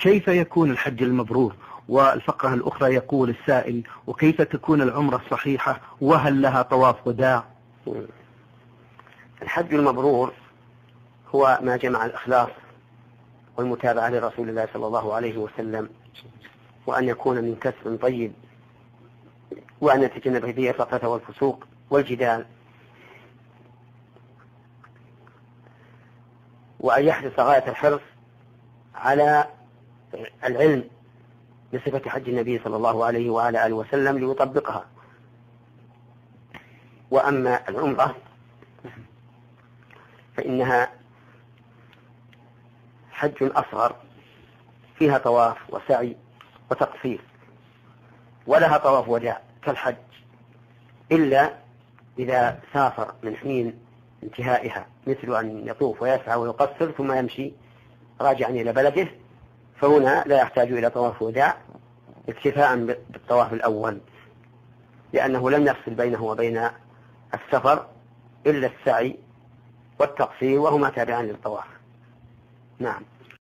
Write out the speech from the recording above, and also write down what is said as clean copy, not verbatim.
كيف يكون الحج المبرور؟ والفقرة الأخرى يقول السائل: وكيف تكون العمرة الصحيحة وهل لها طواف وداع؟ الحج المبرور هو ما جمع الإخلاص والمتابعة لرسول الله صلى الله عليه وسلم، وأن يكون من كسب طيب، وأن يتجنب به الرفث والفسوق والجدال، وأن يحرص غاية الحرص على العلم بصفة حج النبي صلى الله عليه وعلى آله وسلم ليطبقها. وأما العمرة فإنها حج أصغر فيها طواف وسعي وتقصير، ولها طواف وداع كالحج، إلا إذا سافر من حين انتهائها، مثل أن يطوف ويسعى ويقصر ثم يمشي راجعا إلى بلده، فهنا لا يحتاج إلى طواف وداع اكتفاء بالطواف الأول، لأنه لم يفصل بينه وبين السفر إلا السعي والتقصير، وهما تابعان للطواف. نعم.